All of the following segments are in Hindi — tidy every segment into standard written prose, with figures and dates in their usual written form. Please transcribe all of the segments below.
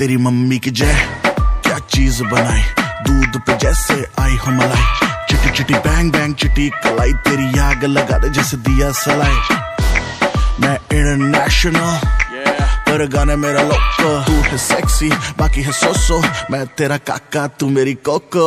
तेरी मम्मी की जय, क्या चीज बनाई, दूध पे जैसे आई हो मलाई। चिटी चिटी बैंग बैंग चिटी कलाई, तेरी आग लगा दे जैसे दिया सलाई। मैं इंटरनेशनल पर गाने मेरा लोको। तू है सेक्सी बाकी है सोसो, मैं तेरा काका तू मेरी कोको।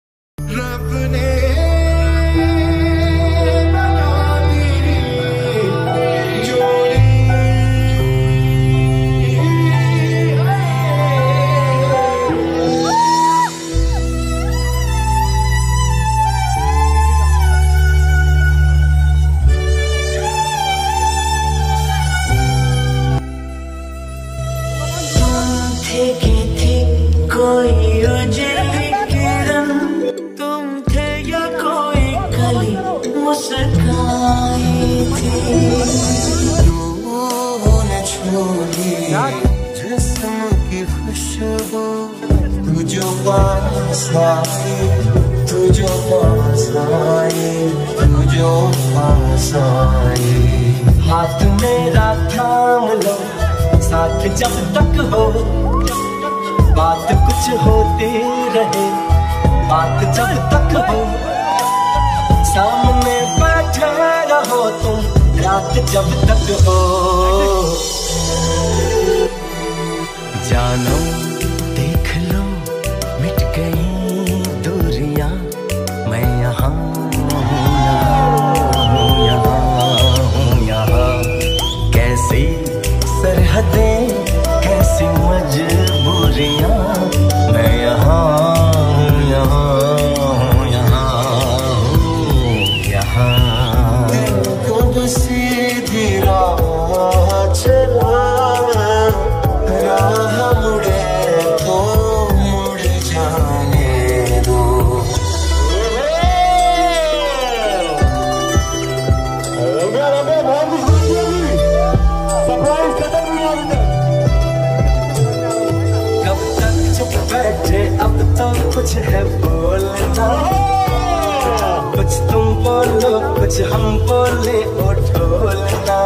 कोई उजली किरण तुम थे या कोई कली मुस्काई थी। तूने छोड़ी जिस्म की खुशबू, तू जो पास आई, तू जो पास आई, तू जो पास आई। हाथ मेरा थाम लो साथ जब तक हो, बात कुछ होती रहे, बात जब तक हो। सामने बैठे रहो तुम रात जब तक हो। जानो देख लो मिट गई दूरियां, मैं यहाँ हूँ यहाँ कैसी सरहदें कैसी मजबूरियां, मैं यहाँ कब सीधी राह चला, राह मुड़े तो मुड़ जाने दो। कब तक चुप बैठे, अब तो कुछ है बोलना, कुछ तुम बोलो कुछ हम बोले ओ ढोलना।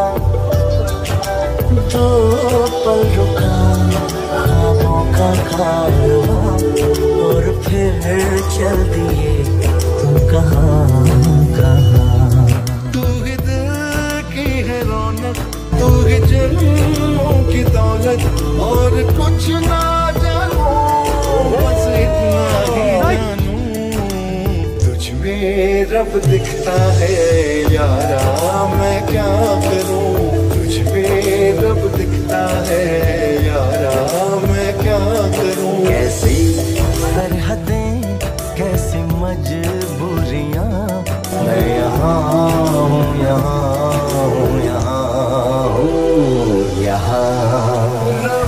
दो पल रुका ख्वाबों का कारवां, और फिर चल दिए तुम कहाँ कहाँ। तू ही दिल की है रौनक, तू ही जन्मों की दौलत, और कुछ ना जानू बस इतना ही जानू। तुझ में रब दिखता है यारा, मैं क्या करूं। तुझ में रब दिखता है यारा, मैं क्या करूं। कैसी सरहदें कैसी मजबूरियां, मैं यहाँ हूँ यहाँ।